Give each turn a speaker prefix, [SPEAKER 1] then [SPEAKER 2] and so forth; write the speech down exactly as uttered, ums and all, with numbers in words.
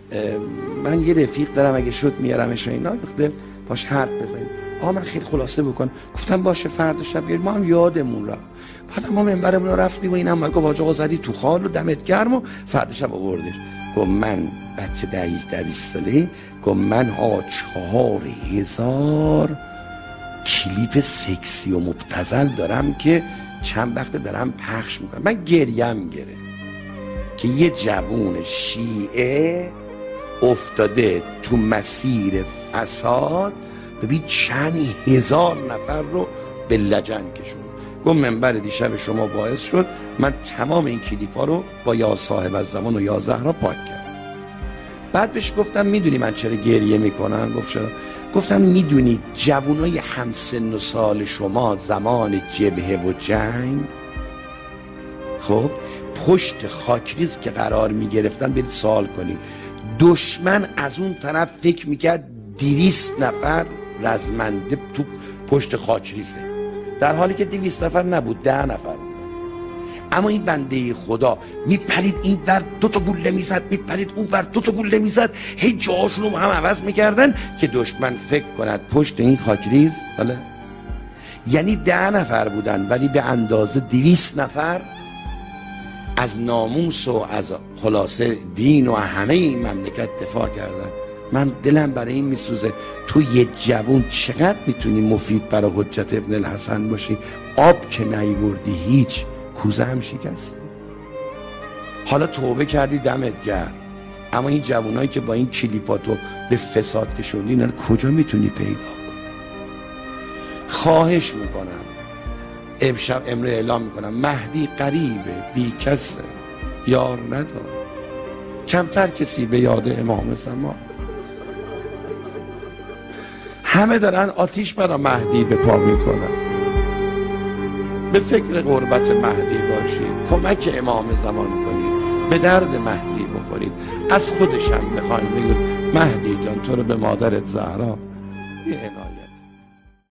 [SPEAKER 1] من یه رفیق دارم اگه شد میارمش و اینا گفته باش حرف بزنیم. آقا من خیلی خلاصه بکن. گفتم باشه فردا شب بیاریم. ما هم یادمون رفت. بعد ما منبرمون رو رفتیم و اینم گفت باج آقا زدی تو خال و دمت گرم و فردا شب آوردش. گفت من بچه ده هجده بیست ساله گفت من ها چهار هزار کلیپ سکسی و مبتذل دارم که چند وقت دارم پخش میکنم. من گریم گره که یه جوون شیعه افتاده تو مسیر فساد، ببین چند هزار نفر رو به لجن کشون. گفت منبر دیشب شما باعث شد من تمام این کلیپ ها رو با یا صاحب الزمان و یا زهرا پاک کردم. بعد بهش گفتم میدونی من چرا گریه میکنم؟ گفت چرا؟ گفتم میدونی جوانای همسن و سال شما زمان جبهه و جنگ خب پشت خاکریز که قرار میگرفتن، برید سوال کنید، دشمن از اون طرف فکر میکرد دویست نفر رزمنده تو پشت خاکریزه، در حالی که دویست نفر نبود، ده نفر. اما این بنده خدا میپرید این ور دو تا گوله میزد، میپرید اون ور دو تا گوله میزد، هی جاهاشون رو هم عوض میکردن که دشمن فکر کند پشت این خاکریز. بله یعنی ده نفر بودن ولی به اندازه دویست نفر از ناموس و از خلاصه دین و همه این مملکت دفاع کردن. من دلم برای این میسوزه تو یه جوون چقدر میتونی مفید برای حجت ابن الحسن باشی؟ آب که نیوردی هیچ، کوزه هم شکستی. حالا توبه کردی دمت گرم، اما این جوانایی که با این کلیپاتو به فساد کشوندی اینا کجا میتونی پیدا کنی؟ خواهش میکنم امشب امروز اعلام میکنم مهدی قریبه، بی کسه، یار نداره، کمتر کسی به یاد امام زمان. همه دارن آتیش برای مهدی به پا میکنن. به فکر غربت مهدی باشید، کمک امام زمان کنید، به درد مهدی بخورید، از خودشم بخواید بگید مهدی جان تو رو به مادرت زهرا یه عنایت